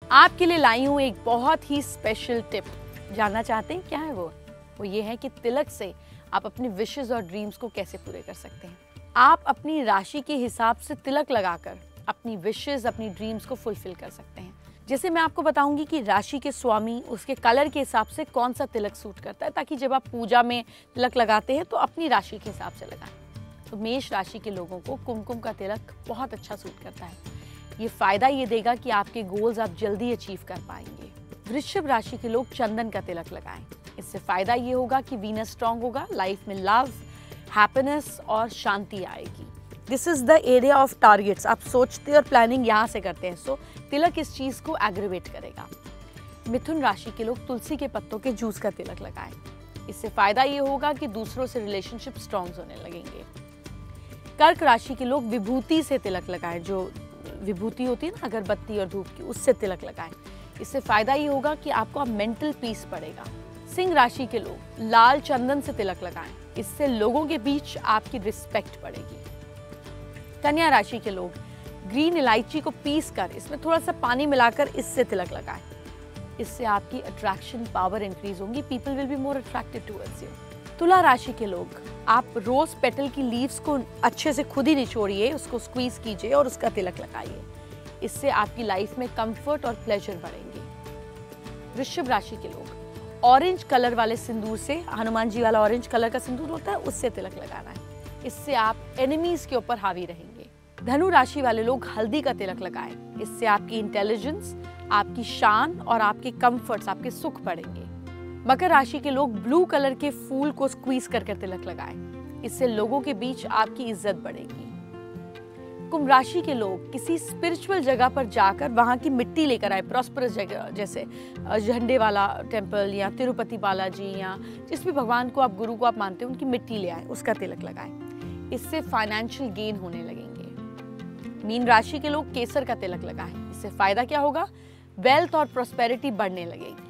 आपके लिए लाई हूँ एक बहुत ही स्पेशल टिप। जानना चाहते हैं क्या है वो ये है कि तिलक से आप अपनी विशेस और ड्रीम्स को कैसे पूरे कर सकते हैं। आप अपनी राशि के हिसाब से तिलक लगाकर अपनी विशेस, अपनी ड्रीम्स को फुलफिल कर सकते हैं। जैसे मैं आपको बताऊंगी कि राशि के स्वामी उसके कलर के हिसाब से कौन सा तिलक सूट करता है, ताकि जब आप पूजा में तिलक लगाते हैं तो अपनी राशि के हिसाब से लगाएं। तो मेष राशि के लोगों को कुमकुम का तिलक बहुत अच्छा सूट करता है। ये फायदा ये देगा कि आपके गोल्स आप जल्दी अचीव कर पाएंगे। वृश्चिक राशि के लोग चंदन का तिलक लगाएं। इससे फायदा ये होगा कि वीनस स्ट्रांग होगा, लाइफ में लव, हैप्पीनेस और शांति आएगी। This is the area of targets. आप सोचते और प्लानिंग यहाँ से करते हैं, सो तिलक इस चीज को एग्रीवेट करेगा। मिथुन राशि के लोग तुलसी के पत्तों के जूस का तिलक लगाएं। इससे फायदा ये होगा कि दूसरों से रिलेशनशिप स्ट्रांग होने लगेंगे। कर्क राशि के लोग विभूति से तिलक लगाएं। जो विभूति होती है ना अगरबत्ती और धूप की, उससे तिलक लगाएं। इससे फायदा ये होगा कि आपको अब मेंटल पीस पड़ेगा। सिंह राशि के लोग लाल चंदन से तिलक लगाएं। इससे लोगों के बीच आपकी रिस्पेक्ट बढ़ेगी। कन्या राशि के लोग ग्रीन इलायची को पीस कर इसमें थोड़ा सा पानी मिलाकर इससे तिलक लगाएं। इससे आपकी अट्रैक्शन पावर इंक्रीज होगी। People will be more attracted towards you. तुला राशि के लोग आप रोज पेटल की लीव्स को अच्छे से खुद ही निचोड़िए, उसको स्क्वीज कीजिए और उसका तिलक लगाइए। इससे आपकी लाइफ में कंफर्ट और प्लेजर बढ़ेंगे। वृश्चिक राशि के लोग ऑरेंज कलर वाले सिंदूर से, हनुमान जी वाला ऑरेंज कलर का सिंदूर होता है, उससे तिलक लगाना है। इससे आप एनिमीज के ऊपर हावी रहेंगे। धनु राशि वाले लोग हल्दी का तिलक लगाएं। इससे आपकी इंटेलिजेंस, आपकी शान और आपके कंफर्ट्स, आपके सुख बढ़ेंगे। मकर राशि के लोग ब्लू कलर के फूल को स्क्वीज करके तिलक लगाएं। इससे लोगों के बीच आपकी इज्जत बढ़ेगी। कुंभ राशि के लोग किसी स्पिरिचुअल जगह पर जाकर वहां की मिट्टी लेकर आए, प्रॉस्परस जगह जैसे झंडे वाला टेम्पल या तिरुपति बालाजी या जिस भी भगवान को आप, गुरु को आप मानते हैं, उनकी मिट्टी ले आए, उसका तिलक लगाएं। इससे फाइनेंशियल गेन होने लगेंगे। मीन राशि के लोग केसर का तिलक लगाएं। इससे फायदा क्या होगा? वेल्थ और प्रॉस्पेरिटी बढ़ने लगेगी।